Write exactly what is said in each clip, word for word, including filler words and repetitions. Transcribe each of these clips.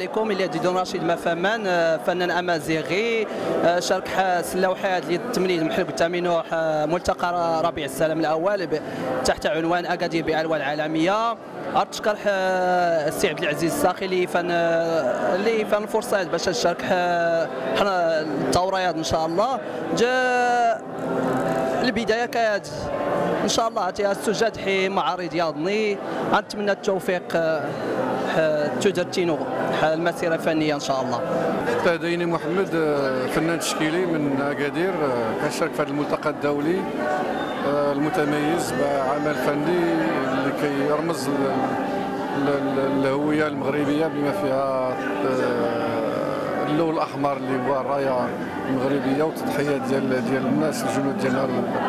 عليكم. اللي ديدون رشيد مفهمان، فنان امازيغي، شارك حاس اللوحات اللي التمنيد محل التامينو ملتقى ربيع السلام الاول تحت عنوان اكادير بالوان عالميه. ارتشكر السي عبد العزيز الساخي اللي فان اللي فان الفرصه باش تشارك حنا الدوريات ان شاء الله. جا البدايه كانت ان شاء الله تيستجد حي معارض ياضني. نتمنى التوفيق تدرتينو المسيره الفنيه ان شاء الله. تهديني محمد، فنان تشكيلي من اكادير، كنشارك في هذا الملتقى الدولي المتميز بعمل فني اللي كيرمز للهويه المغربيه بما فيها اللون الاحمر اللي هو الرايه المغربيه وتضحيات ديال ديال الناس الجنود ديالنا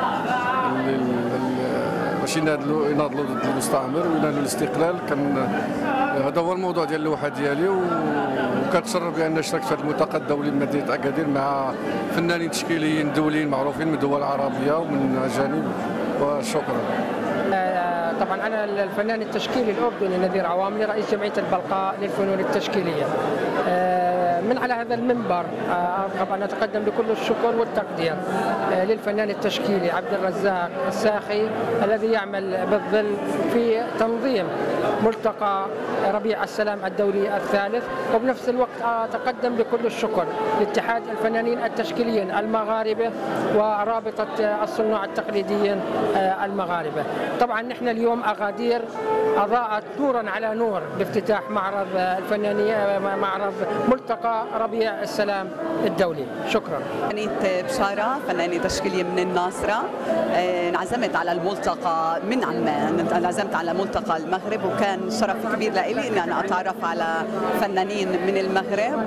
باش يناضلوا يناضلوا ضد المستعمر وينالوا الاستقلال. كان هذا هو الموضوع ديال اللوحه ديالي، وكنتشرف بان شاركت في هذا الملتقى الدولي بمدينه اكادير مع فنانين تشكيليين دوليين معروفين من الدول العربيه ومن اجانب، وشكرا. طبعا انا الفنان التشكيلي الاردني نذير عواملي، رئيس جمعيه البلقاء للفنون التشكيليه. من على هذا المنبر ارغب ان اتقدم بكل الشكر والتقدير للفنان التشكيلي عبد الرزاق الساخي الذي يعمل بالظل في تنظيم ملتقى ربيع السلام الدولي الثالث، وبنفس الوقت اتقدم بكل الشكر لاتحاد الفنانين التشكيليين المغاربه ورابطه الصناع التقليديين المغاربه. طبعا نحن اليوم اكادير اضاءت نورا على نور بافتتاح معرض الفنانيه معرض ملتقى ربيع السلام الدولي. شكرا. فنانة بشارة، فنانة تشكيلية من الناصرة، انعزمت على الملتقى من عمان، انعزمت على ملتقى المغرب، وكان شرف كبير لي اني انا اتعرف على فنانين من المغرب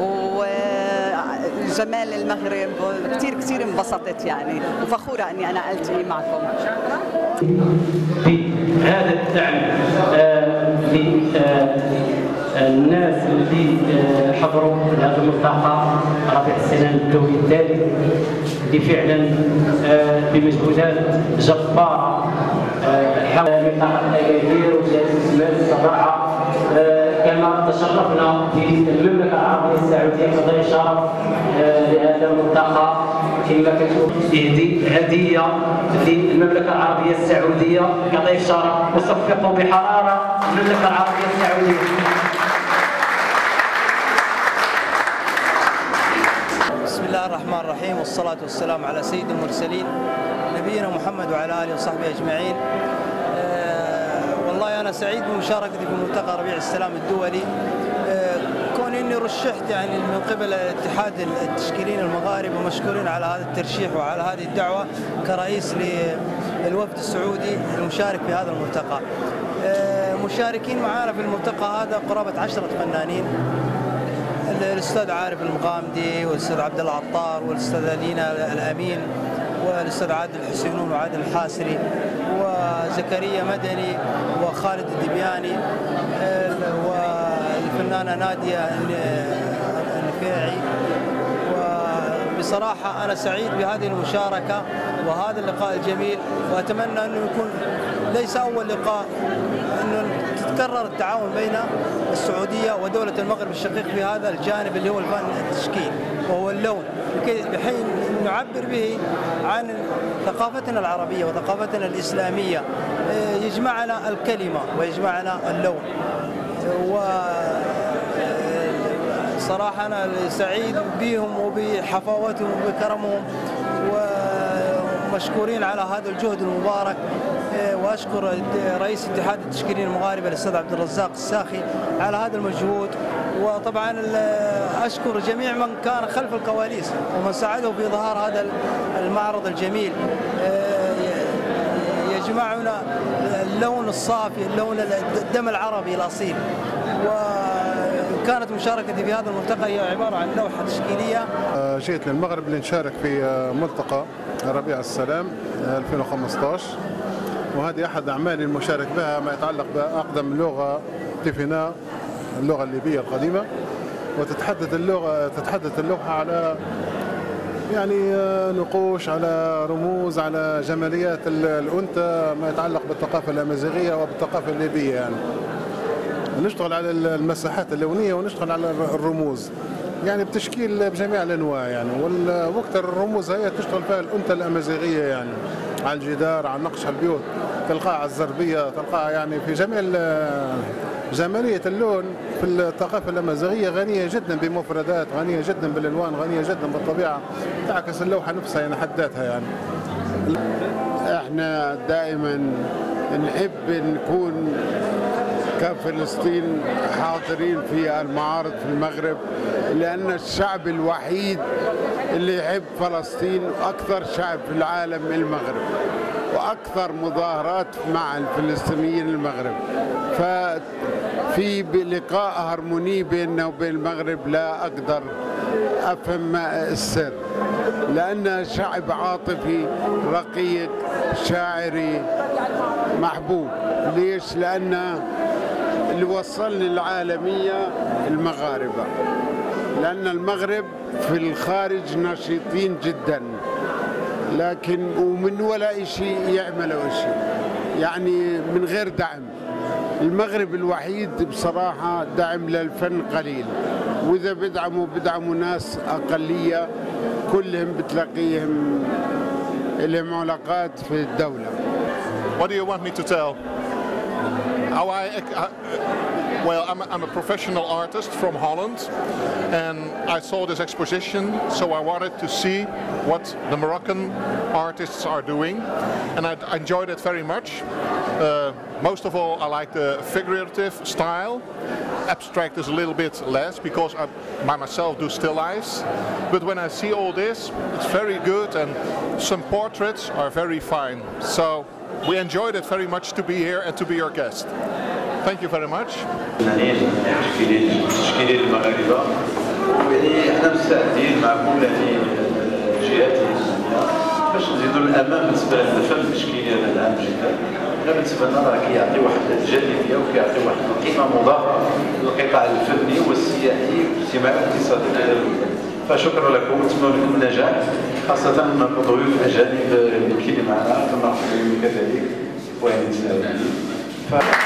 وجمال المغرب. كثير كثير انبسطت يعني، وفخورة اني انا التقي معكم. بهذا الدعم للناس اللي حضروا هذا الملتقى ربيع السلام الدولي الثالث، اللي فعلا بمجهودات جبارة حول منطقة أكادير وجهاز الصراحة. كما تشرفنا في المملكة العربية السعودية كضيف شرف لهذا الملتقى، كما كتشوف تهدي هدية للمملكة العربية السعودية كضيف شرف، وصفقوا بحرارة المملكة العربية السعودية. بسم الله الرحمن الرحيم، والصلاة والسلام على سيد المرسلين نبينا محمد وعلى آله وصحبه أجمعين. أه والله أنا سعيد بمشاركتي في ملتقى ربيع السلام الدولي، أه كون إني رشحت يعني من قبل اتحاد التشكيليين المغاربة، ومشكورين على هذا الترشيح وعلى هذه الدعوة كرئيس للوفد السعودي المشارك في هذا الملتقى. أه مشاركين معنا في الملتقى هذا قرابة عشرة فنانين، الاستاذ عارف المغامدي والاستاذ عبد الله عطار والاستاذ لينا الامين والاستاذ عادل الحسينون وعادل الحاسري وزكريا مدني وخالد الدبياني والفنانه ناديه النفيعي. وبصراحه انا سعيد بهذه المشاركه وهذا اللقاء الجميل، واتمنى انه يكون ليس اول لقاء، انه تتكرر التعاون بين السعوديه ودوله المغرب الشقيق في هذا الجانب اللي هو الفن التشكيل وهو اللون، بحيث نعبر به عن ثقافتنا العربيه وثقافتنا الاسلاميه. يجمعنا الكلمه ويجمعنا اللون. وصراحه انا سعيد بهم وبحفاوتهم وبكرمهم، ومشكورين على هذا الجهد المبارك. واشكر رئيس اتحاد التشكيليين المغاربه الاستاذ عبد الرزاق الساخي على هذا المجهود، وطبعا اشكر جميع من كان خلف الكواليس ومن ساعده في اظهار هذا المعرض الجميل. يجمعنا اللون الصافي، اللون الدم العربي الاصيل. وكانت مشاركتي في هذا الملتقى هي عباره عن لوحه تشكيليه. جيت للمغرب لنشارك في ملتقى ربيع السلام ألفين وخمسة عشر، وهذه احد اعمالي المشارك بها ما يتعلق باقدم لغه تيفينا، اللغه الليبيه القديمه. وتتحدث اللغه تتحدث اللوحه على يعني نقوش، على رموز، على جماليات الانثى، ما يتعلق بالثقافه الامازيغيه وبالثقافه الليبيه يعني. نشتغل على المساحات اللونيه ونشتغل على الرموز، يعني بتشكيل بجميع الانواع يعني. والوقت الرموز هي تشتغل فيها الانثى الامازيغيه يعني، على الجدار، على نقش على البيوت، تلقاها على الزربيه، تلقاها يعني في جميع جماليه اللون. في الثقافه الامازيغيه غنيه جدا بمفردات، غنيه جدا بالالوان، غنيه جدا بالطبيعه، تعكس اللوحه نفسها يعني حد ذاتها يعني. احنا دائما نحب نكون كفلسطين حاضرين في المعارض في المغرب، لأن الشعب الوحيد اللي يحب فلسطين، أكثر شعب في العالم المغرب، وأكثر مظاهرات مع الفلسطينيين المغرب. ففي لقاء هرموني بيننا وبين المغرب لا أقدر أفهم السر، لأن شعب عاطفي رقيق شاعري محبوب. ليش؟ لأن اللي وصلني العالمية المغاربة، لأن المغرب في الخارج نشيطين جدا، لكن ومن ولا شيء يعملوا شيء يعني من غير دعم. المغرب الوحيد بصراحة دعم للفن قليل، وإذا بدعموا بدعموا ناس أقلية كلهم بتلاقيهم لهم علاقات في الدولة. What do you want me to tell? How I, I well, I'm a, I'm a professional artist from Holland, and I saw this exposition, so I wanted to see what the Moroccan artists are doing, and I enjoyed it very much. Uh, most of all, I like the figurative style. Abstract is a little bit less because I by myself do still lifes, but when I see all this, it's very good, and some portraits are very fine. So we enjoyed it very much to be here and to be your guest. Thank you very much. تشكيلين المغاربة، يعني احنا مستعدين مع كل الجهات الإنسانية باش نزيدوا الأمام بالنسبة للفن التشكيلي هذا العام جدا. احنا بالنسبة لنا راه كيعطي واحد الجاذبية وكيعطي واحد القيمة مضافة للقطاع الفني والسياحي والاجتماعي والاقتصادي ديال البلاد. فشكرا لكم ونتمنى لكم النجاح، خاصة الضيوف الأجانب اللي معنا، كنرحبوا بهم كذلك وين